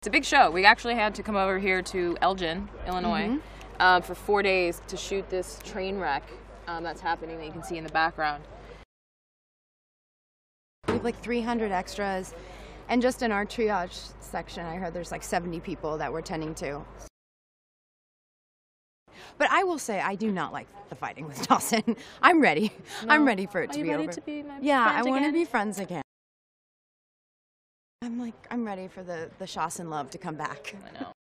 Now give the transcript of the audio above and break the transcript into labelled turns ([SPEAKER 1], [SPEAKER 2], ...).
[SPEAKER 1] It's a big show. We actually had to come over here to Elgin, Illinois, for 4 days to shoot this train wreck that's happening that you can see in the background.
[SPEAKER 2] We have like 300 extras, and just in our triage section, I heard there's like 70 people that we're tending to. But I will say, I do not like the fighting with Shawson. I'm ready. No. I'm ready for it to be over.
[SPEAKER 1] Are you ready to be my
[SPEAKER 2] Yeah,
[SPEAKER 1] friend
[SPEAKER 2] I want to
[SPEAKER 1] again?
[SPEAKER 2] be friends again. I'm ready for the Shawson love to come back.
[SPEAKER 1] I know.